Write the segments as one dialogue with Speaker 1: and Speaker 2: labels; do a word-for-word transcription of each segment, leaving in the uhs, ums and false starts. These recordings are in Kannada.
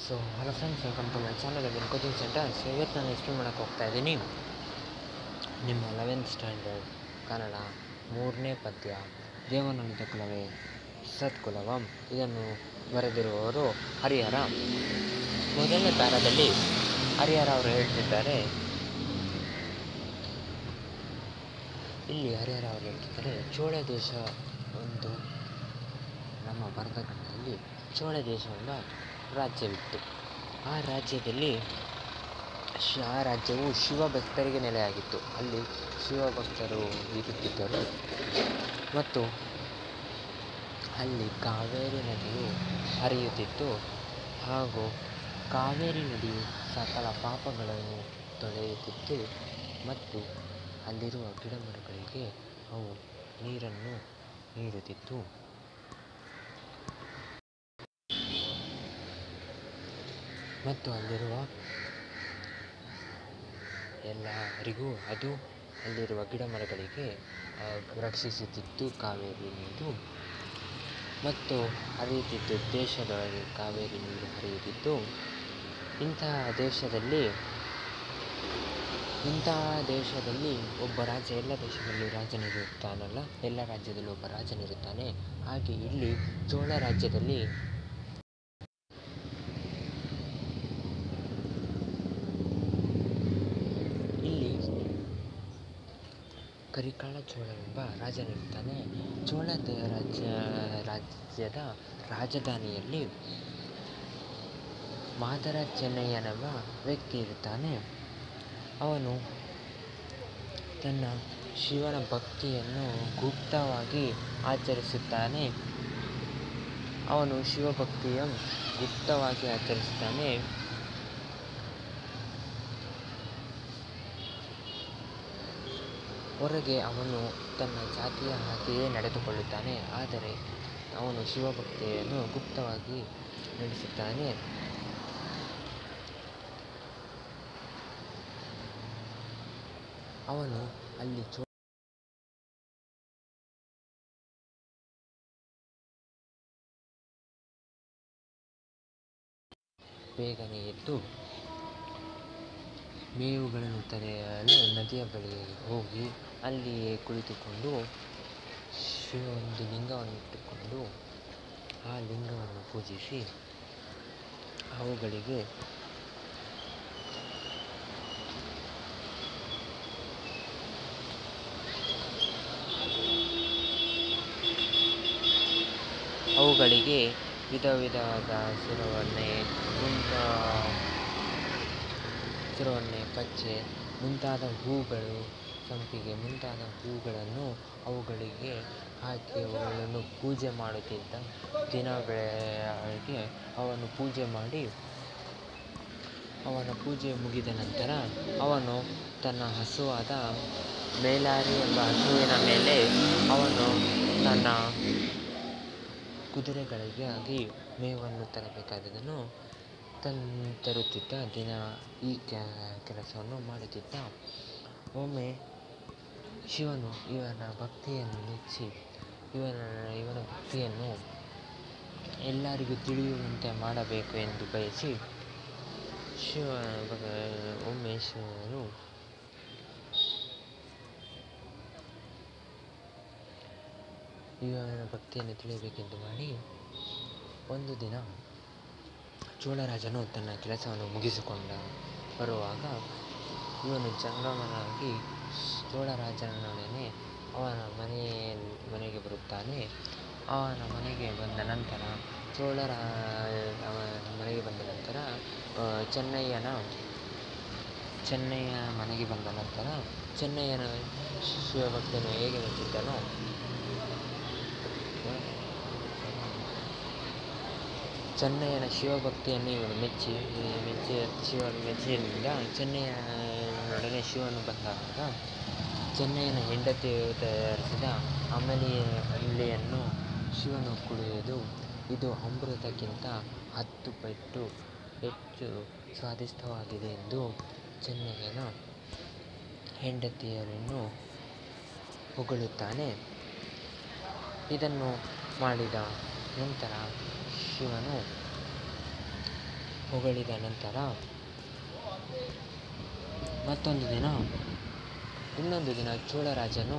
Speaker 1: So hello friends, welcome to my channel again coaching centre. So ಇವತ್ತು ನಾನು ಎಕ್ಸ್ಪ್ಲೇನ್ ಮಾಡೋಕ್ಕೆ ಹೋಗ್ತಾ ಇದ್ದೀನಿ ನಿಮ್ಮ ಲೆವೆಂತ್ ಸ್ಟ್ಯಾಂಡರ್ಡ್ ಕನ್ನಡ ಮೂರನೇ ಪದ್ಯ ದೇವನಂದ ಕುಲವೇ ಸತ್ಕುಲವಂ. ಇದನ್ನು ಬರೆದಿರುವವರು ಹರಿಹರ. ಮೊದಲನೇ ಪ್ಯಾರಾದಲ್ಲಿ ಹರಿಹರ ಅವರು ಹೇಳ್ತಿದ್ದಾರೆ, ಇಲ್ಲಿ ಹರಿಹರ ಅವರು ಹೇಳ್ತಿದ್ದಾರೆ, ಚೋಳ ದೇಶ ಒಂದು ನಮ್ಮ ಭರತಖಂಡದಲ್ಲಿ ಚೋಳ ದೇಶವೆಂಬ ರಾಜ್ಯವಿತ್ತು. ಆ ರಾಜ್ಯದಲ್ಲಿ ಆ ರಾಜ್ಯವು ಶಿವಭಕ್ತರಿಗೆ ನೆಲೆಯಾಗಿತ್ತು. ಅಲ್ಲಿ ಶಿವಭಕ್ತರು ಇರುತ್ತಿದ್ದರು ಮತ್ತು ಅಲ್ಲಿ ಕಾವೇರಿ ನದಿಯು ಹರಿಯುತ್ತಿತ್ತು. ಹಾಗೂ ಕಾವೇರಿ ನದಿಯು ಸಕಲ ಪಾಪಗಳನ್ನು ತೊಳೆಯುತ್ತಿತ್ತು ಮತ್ತು ಅಲ್ಲಿರುವ ಗಿಡಮರಗಳಿಗೆ ಅವು ನೀರನ್ನು ನೀಡುತ್ತಿತ್ತು. ಮತ್ತು ಅಲ್ಲಿರುವ ಎಲ್ಲರಿಗೂ ಅದು ಅಲ್ಲಿರುವ ಗಿಡಮರಗಳಿಗೆ ರಕ್ಷಿಸುತ್ತಿತ್ತು ಕಾವೇರಿ ನೀರು. ಮತ್ತು ಹರಿಯುತ್ತಿದ್ದು ದೇಶದೊಳಗೆ ಕಾವೇರಿ ನೀರು ಹರಿಯುತ್ತಿದ್ದು. ಇಂತಹ ದೇಶದಲ್ಲಿ ಇಂತಹ ದೇಶದಲ್ಲಿ ಒಬ್ಬ ರಾಜ, ಎಲ್ಲ ದೇಶದಲ್ಲೂ ರಾಜನಿರುತ್ತಾನಲ್ಲ, ಎಲ್ಲ ರಾಜ್ಯದಲ್ಲೂ ಒಬ್ಬ ರಾಜನಿರುತ್ತಾನೆ. ಹಾಗೆ ಇಲ್ಲಿ ಚೋಳ ರಾಜ್ಯದಲ್ಲಿ ಇಲ್ಲಿ ಕರಿಕಾಳ ಚೋಳವೆಂಬ ರಾಜನಿರುತ್ತಾನೆ. ಚೋಳ ರಾಜ್ಯ ರಾಜ್ಯದ ರಾಜಧಾನಿಯಲ್ಲಿ ಮಾದರ ಚೆನ್ನಯ್ಯನೆಂಬ ವ್ಯಕ್ತಿ ಇರುತ್ತಾನೆ. ಅವನು ತನ್ನ ಶಿವನ ಭಕ್ತಿಯನ್ನು ಗುಪ್ತವಾಗಿ ಆಚರಿಸುತ್ತಾನೆ. ಅವನು ಶಿವಭಕ್ತಿಯನ್ನು ಗುಪ್ತವಾಗಿ ಆಚರಿಸುತ್ತಾನೆ. ಹೊರಗೆ ಅವನು ತನ್ನ ಜಾತಿಯ ಹಾಗೆಯೇ ನಡೆದುಕೊಳ್ಳುತ್ತಾನೆ, ಆದರೆ ಅವನು ಶಿವಭಕ್ತಿಯನ್ನು ಗುಪ್ತವಾಗಿ ನಡೆಸುತ್ತಾನೆ. ಅವನು ಅಲ್ಲಿ ಚೋ ಬೇಗನೆ ಎದ್ದು ಮೇವುಗಳನ್ನು ತರೆಯಲು ನದಿಯ ಬಳಿ ಹೋಗಿ ಅಲ್ಲಿಯೇ ಕುಳಿತುಕೊಂಡು ಶಿವ ಒಂದು ಲಿಂಗವನ್ನು ಇಟ್ಟುಕೊಂಡು ಆ ಲಿಂಗವನ್ನು ಪೂಜಿಸಿ ಅವುಗಳಿಗೆ ಅವುಗಳಿಗೆ ವಿಧ ವಿಧವಾದ ಹಸಿರವನ್ನೇ ಮುಂತ ಹಸಿರವನ್ನೇ ಪಚ್ಚೆ ಮುಂತಾದ ಹೂಗಳು, ಸಂಪಿಗೆ ಮುಂತಾದ ಹೂಗಳನ್ನು ಅವುಗಳಿಗೆ ಹಾಕಿ ಅವುಗಳನ್ನು ಪೂಜೆ ಮಾಡುತ್ತಿದ್ದ. ದಿನ ಬೆಳಗ್ಗೆ ಅವನು ಪೂಜೆ ಮಾಡಿ ಅವನ ಪೂಜೆ ಮುಗಿದ ನಂತರ ಅವನು ತನ್ನ ಹಸುವಾದ ಮೇಲಾರಿ ಎಂಬ ಹಸುವಿನ ಮೇಲೆ ಅವನು ತನ್ನ ಕುದುರೆಗಳಿಗಾಗಿ ಮೇವನ್ನು ತರಬೇಕಾದದನ್ನು ತನ್ನ ತರುತ್ತಿದ್ದ. ದಿನ ಈ ಕೆಲಸವನ್ನು ಮಾಡುತ್ತಿದ್ದ. ಒಮ್ಮೆ ಶಿವನು ಇವನ ಭಕ್ತಿಯನ್ನು ಮೆಚ್ಚಿ ಇವನ ಇವನ ಭಕ್ತಿಯನ್ನು ಎಲ್ಲರಿಗೂ ತಿಳಿಯುವಂತೆ ಮಾಡಬೇಕು ಎಂದು ಬಯಸಿ ಶಿವ ಒಮ್ಮೆ ಶಿವನು ಇವನ ಭಕ್ತಿಯನ್ನು ತಿಳಿಯಬೇಕೆಂದು ಮಾಡಿ ಒಂದು ದಿನ ಚೋಳರಾಜನು ತನ್ನ ಕೆಲಸವನ್ನು ಮುಗಿಸಿಕೊಂಡ ಬರುವಾಗ ಇವನು ಜಂಗಮನಾಗಿ ಚೋಳರಾಜನೊಡನೆ ಅವನ ಮನೆ ಮನೆಗೆ ಬರುತ್ತಾನೆ. ಅವನ ಮನೆಗೆ ಬಂದ ನಂತರ ಚೋಳರ ಅವನ ಮನೆಗೆ ಬಂದ ನಂತರ ಚೆನ್ನಯ್ಯನ ಚೆನ್ನಯ್ಯ ಮನೆಗೆ ಬಂದ ನಂತರ ಚೆನ್ನಯ್ಯನ ಶಿವಭಕ್ತನು ಹೇಗೆ ಮೆಚ್ಚಿದ್ದನೋ ಚೆನ್ನಯ್ಯನ ಶಿವಭಕ್ತಿಯನ್ನು ಇವನು ಮೆಚ್ಚಿ ಮೆಚ್ಚಿ ಶಿವನು ಮೆಚ್ಚಿದ್ದರಿಂದ ಚೆನ್ನಯ್ಯನೊಡನೆ ಶಿವನು ಬಂದಾಗ ಚೆನ್ನಯ್ಯನ ಹೆಂಡತಿ ತಯಾರಿಸಿದ ಅಮಲಿ ಹಳ್ಳಿಯನ್ನು ಶಿವನು ಕುಡಿಯುವುದು. ಇದು ಅಮೃತಕ್ಕಿಂತ ಹತ್ತು ಪಟ್ಟು ಹೆಚ್ಚು ಸ್ವಾದಿಷ್ಟವಾಗಿದೆ ಎಂದು ಚೆನ್ನಯ್ಯನ ಹೆಂಡತಿಯರನ್ನು ಹೊಗಳುತ್ತಾನೆ. ಇದನ್ನು ಮಾಡಿದ ನಂತರ ಶಿವನು ಹೊಗಳಿದ ನಂತರ ಮತ್ತೊಂದು ದಿನ ಇನ್ನೊಂದು ದಿನ ಚೋಳರಾಜನು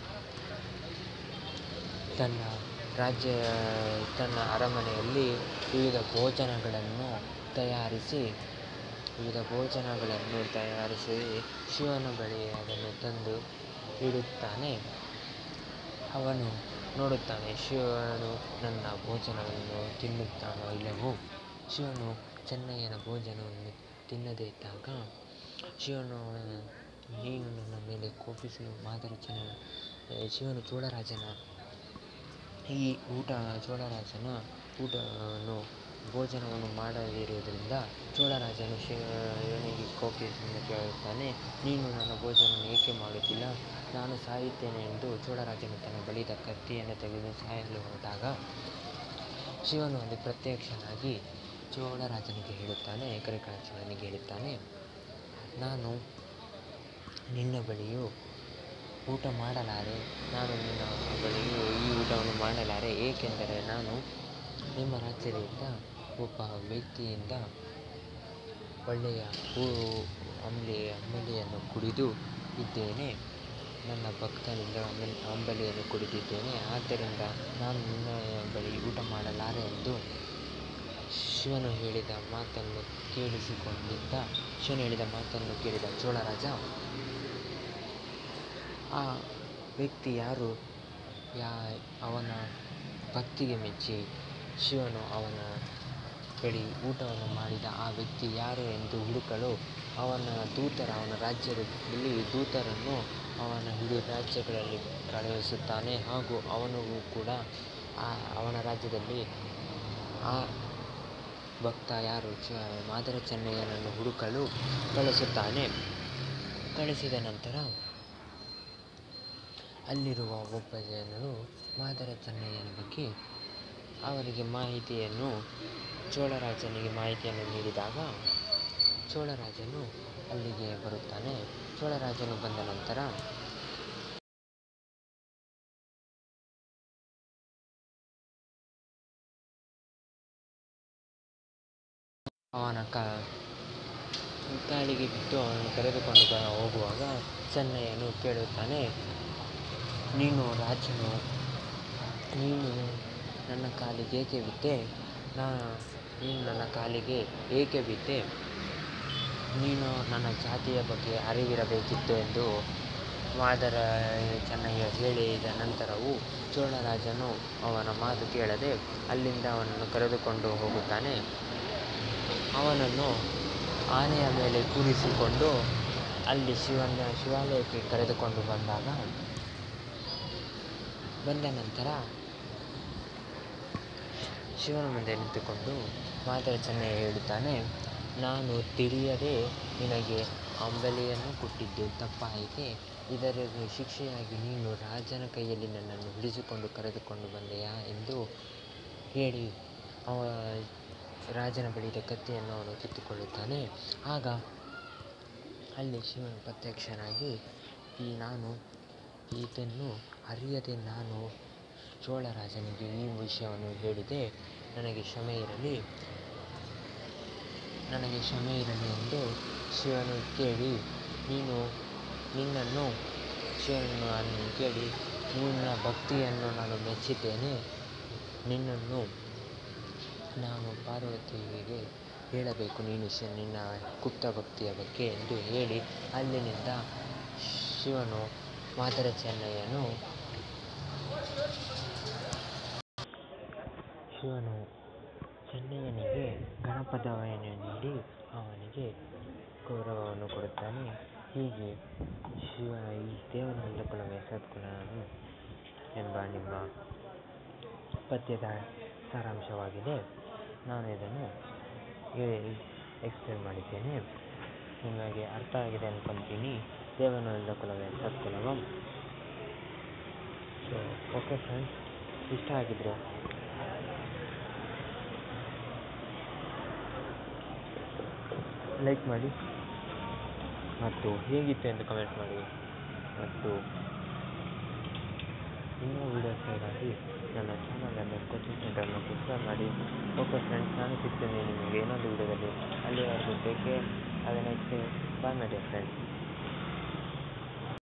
Speaker 1: ತನ್ನ ರಾಜ್ಯ ತನ್ನ ಅರಮನೆಯಲ್ಲಿ ವಿವಿಧ ಭೋಜನಗಳನ್ನು ತಯಾರಿಸಿ ವಿವಿಧ ಭೋಜನಗಳನ್ನು ತಯಾರಿಸಿ ಶಿವನ ಬಳಿ ಅದನ್ನು ತಂದು ಇಡುತ್ತಾನೆ. ಅವನು ನೋಡುತ್ತಾನೆ, ಶಿವನು ನನ್ನ ಭೋಜನವನ್ನು ತಿನ್ನುತ್ತಾನೋ ಇಲ್ಲವೋ. ಶಿವನು ಚೆನ್ನಯ್ಯನ ಭೋಜನವನ್ನು ತಿನ್ನದೇ ಇದ್ದಾಗ ಶಿವನು, ನೀನು ನನ್ನ ಮೇಲೆ ಕೋಪಿಸಿ ಮಾದರ ಚೆನ್ನ ಶಿವನು ಚೋಳರಾಜನ ಈ ಊಟ ಚೋಳರಾಜನ ಊಟವನ್ನು ಭೋಜನವನ್ನು ಮಾಡದಿರುವುದರಿಂದ ಚೋಳರಾಜನು ಶಿವನಿಗೆ ಕೋಪಿಸಿ ಕೇಳುತ್ತಾನೆ, ನೀನು ನನ್ನ ಭೋಜನವನ್ನು ಏಕೆ ಮಾಡುತ್ತಿಲ್ಲ, ನಾನು ಸಾಯುತ್ತೇನೆ ಎಂದು ಚೋಳರಾಜನು ತನ್ನ ಬಳಿದ ಕತ್ತಿಯನ್ನು ತೆಗೆದು ಸಾಯಲು ಹೊರಟಾಗ ಶಿವನು ಅಲ್ಲಿ ಪ್ರತ್ಯಕ್ಷನಾಗಿ ಚೋಳರಾಜನಿಗೆ ಹೇಳುತ್ತಾನೆ, ಕರಿಕಾಲಚಂದ್ರನಿಗೆ ಹೇಳುತ್ತಾನೆ, ನಾನು ನಿನ್ನ ಬಳಿಯೂ ಊಟ ಮಾಡಲಾರೆ ನಾನು ನಿನ್ನ ಬಳಿಯೂ ಈ ಊಟವನ್ನು ಮಾಡಲಾರೆ ಏಕೆಂದರೆ ನಾನು ನಿಮ್ಮ ರಾಜ್ಯದಿಂದ ಒಬ್ಬ ವ್ಯಕ್ತಿಯಿಂದ ಒಳ್ಳೆಯ ಹೂ ಅಂಬಲಿ ಅಂಬಲಿಯನ್ನು ಕುಡಿದು ಇದ್ದೇನೆ, ನನ್ನ ಭಕ್ತನಿಂದ ಅಂಬಲಿ ಅಂಬಲಿಯನ್ನು ಕುಡಿದಿದ್ದೇನೆ, ಆದ್ದರಿಂದ ನಾನು ನಿನ್ನ ಬಳಿ ಊಟ ಮಾಡಲಾರೆ ಎಂದು ಶಿವನು ಹೇಳಿದ ಮಾತನ್ನು ಕೇಳಿಸಿಕೊಂಡಿದ್ದ ಶಿವನು ಹೇಳಿದ ಮಾತನ್ನು ಕೇಳಿದ ಚೋಳರಾಜ, ಆ ವ್ಯಕ್ತಿ ಯಾರು, ಯಾ ಅವನ ಭಕ್ತಿಗೆ ಮೆಚ್ಚಿ ಶಿವನು ಅವನ ಬಳಿ ಊಟವನ್ನು ಮಾಡಿದ ಆ ವ್ಯಕ್ತಿ ಯಾರು ಎಂದು ಹುಡುಕಲು ಅವನ ದೂತರ ಅವನ ರಾಜ್ಯದಲ್ಲಿ ದೂತರನ್ನು ಅವನ ಇಡೀ ರಾಜ್ಯಗಳಲ್ಲಿ ಕಳುಹಿಸುತ್ತಾನೆ ಹಾಗೂ ಅವನಿಗೂ ಕೂಡ ಆ ಅವನ ರಾಜ್ಯದಲ್ಲಿ ಆ ಭಕ್ತ ಯಾರು ಚ ಮಾದರ ಚೆನ್ನಯ್ಯನನ್ನು ಹುಡುಕಲು ಕಳಿಸುತ್ತಾನೆ. ಕಳಿಸಿದ ನಂತರ ಅಲ್ಲಿರುವ ಒಬ್ಬ ಜನರು ಮಾದರ ಚೆನ್ನಯ್ಯನ ಬಗ್ಗೆ ಅವರಿಗೆ ಮಾಹಿತಿಯನ್ನು ಚೋಳರಾಜನಿಗೆ ಮಾಹಿತಿಯನ್ನು ನೀಡಿದಾಗ ಚೋಳರಾಜನು ಅಲ್ಲಿಗೆ ಬರುತ್ತಾನೆ. ಚೋಳರಾಜನು ಬಂದ ನಂತರ ಅವನ ಕಾಲಿಗೆ ಬಿದ್ದು ಅವನು ಕರೆದುಕೊಂಡು ಬ ಹೋಗುವಾಗ ಚೆನ್ನಯ್ಯನು ಕೇಳುತ್ತಾನೆ, ನೀನು ರಾಜನು, ನೀನು ನನ್ನ ಕಾಲಿಗೆ ಏಕೆ ಬಿದ್ದೆ, ನಾ ನೀನು ನನ್ನ ಕಾಲಿಗೆ ಏಕೆ ಬಿದ್ದೆ, ನೀನು ನನ್ನ ಜಾತಿಯ ಬಗ್ಗೆ ಅರಿವಿರಬೇಕಿತ್ತು ಎಂದು ಮಾದರ ಚೆನ್ನಯ್ಯ ಹೇಳಿದ ನಂತರವೂ ಚೋಳರಾಜನು ಅವನ ಮಾತು ಕೇಳದೆ ಅಲ್ಲಿಂದ ಅವನನ್ನು ಕರೆದುಕೊಂಡು ಹೋಗುತ್ತಾನೆ. ಅವನನ್ನು ಆನೆಯ ಮೇಲೆ ಕೂರಿಸಿಕೊಂಡು ಅಲ್ಲಿ ಶಿವನ ಶಿವಾಲಯಕ್ಕೆ ಕರೆದುಕೊಂಡು ಬಂದಾಗ ಬಂದ ನಂತರ ಶಿವನ ಮುಂದೆ ನಿಂತುಕೊಂಡು ಮಾದರ ಚೆನ್ನಯ್ಯ ಹೇಳುತ್ತಾನೆ, ನಾನು ತಿಳಿಯದೆ ನಿನಗೆ ಅಂಬಲಿಯನ್ನು ಕೊಟ್ಟಿದ್ದು ತಪ್ಪಾಯಿತೆ, ಇದರ ಶಿಕ್ಷೆಯಾಗಿ ನೀನು ರಾಜನ ಕೈಯಲ್ಲಿ ನನ್ನನ್ನು ಹಿಡಿಸಿಕೊಂಡು ಕರೆದುಕೊಂಡು ಬಂದೆಯಾ ಎಂದು ಹೇಳಿ ಅವ ರಾಜನ ಬಳಿದ ಕತ್ತಿಯನ್ನು ಅವನು ಕಿತ್ತುಕೊಳ್ಳುತ್ತಾನೆ. ಆಗ ಅಲ್ಲಿ ಶಿವನು ಪ್ರತ್ಯಕ್ಷನಾಗಿ, ಈ ನಾನು ಇದನ್ನು ಅರಿಯದೆ ನಾನು ಚೋಳರಾಜನಿಗೆ ಈ ವಿಷಯವನ್ನು ಹೇಳಿದೆ, ನನಗೆ ಕ್ಷಮೆ ಇರಲಿ ನನಗೆ ಕ್ಷಮೆ ಇರಲಿ ಎಂದು ಶಿವನು ಕೇಳಿ, ನೀನು ನಿನ್ನನ್ನು ಶಿವನನ್ನು ಕೇಳಿ ನಿನ್ನ ಭಕ್ತಿಯನ್ನು ನಾನು ಮೆಚ್ಚಿದ್ದೇನೆ, ನಿನ್ನನ್ನು ನಾನು ಪಾರ್ವತಿಗೆ ಹೇಳಬೇಕು, ನೀನು ಶ ನಿನ್ನ ಗುಪ್ತ ಭಕ್ತಿಯ ಬಗ್ಗೆ ಎಂದು ಹೇಳಿ ಅಲ್ಲಿನಿಂದ ಶಿವನು ಮಾದರ ಚೆನ್ನಯ್ಯನು ಶಿವನು ಚೆನ್ನಯ್ಯನಿಗೆ ಗಣಪದವನ್ನು ನೀಡಿ ಅವನಿಗೆ ಗೌರವವನ್ನು ಕೊಡುತ್ತಾನೆ. ಹೀಗೆ ಶಿವ ಈ ದೇವನಂದ ಕುಲವೇ ಸದ್ಗುಣನು ಎಂಬ ನಿಮ್ಮ ಪದ್ಯದ ಸಾರಾಂಶವಾಗಿದೆ. ನಾನು ಇದನ್ನು ಎಕ್ಸ್ಪ್ಲೇನ್ ಮಾಡಿದ್ದೇನೆ, ನಿಮಗೆ ಅರ್ಥ ಆಗಿದೆ ಅಂದ್ಕೊತೀನಿ. ದೇವನಂದ ಕುಲವೇ ಸದ್ಗುಣವಂ. ಸೊ ಓಕೆ ಫ್ರೆಂಡ್ಸ್, ಇಷ್ಟ ಆಗಿದ್ರೆ ಲೈಕ್ ಮಾಡಿ ಮತ್ತು ಹೇಗಿತ್ತು ಎಂದು ಕಮೆಂಟ್ ಮಾಡಿ ಮತ್ತು ಇನ್ನೂ ವೀಡಿಯೋಸ್ಗಳಿಗಾಗಿ ನನ್ನ ಚಾನಲನ್ನು ಕೋಚಿಂಗ್ ಸೆಂಟರ್ನ ಸಬ್ಸ್ಕ್ರೈಬ್ ಮಾಡಿ. ಓಕೆ ಫ್ರೆಂಡ್ಸ್, ನಾನು ಸಿಗ್ತೀನಿ ನಿಮಗೆ ಇನ್ನೊಂದು ವೀಡಿಯೋದಲ್ಲಿ. ಅಲ್ಲಿವರೆಗೂ take care. Have a nice day. Bye my dear friends.